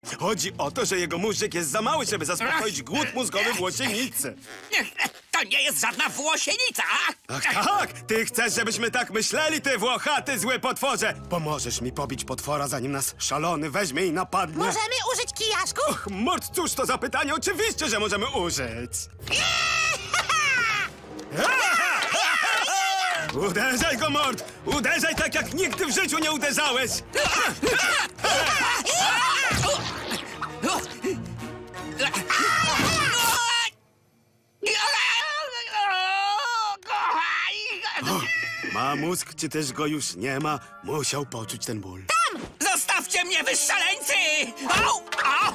Chodzi o to, że jego mózg jest za mały, żeby zaspokoić głód mózgowy włosienicy. To nie jest żadna włosienica! Ach tak! Ty chcesz, żebyśmy tak myśleli, ty włochaty zły potworze! Pomożesz mi pobić potwora, zanim nas szalony weźmie i napadnie. Możemy użyć kijaszków? Och, Mort, cóż to za pytanie? Oczywiście, że możemy użyć. Uderzaj go, Mort! Uderzaj tak, jak nigdy w życiu nie uderzałeś! Ma mózg, czy też go już nie ma? Musiał poczuć ten ból. Zostawcie mnie, wy szaleńcy! Au! Au!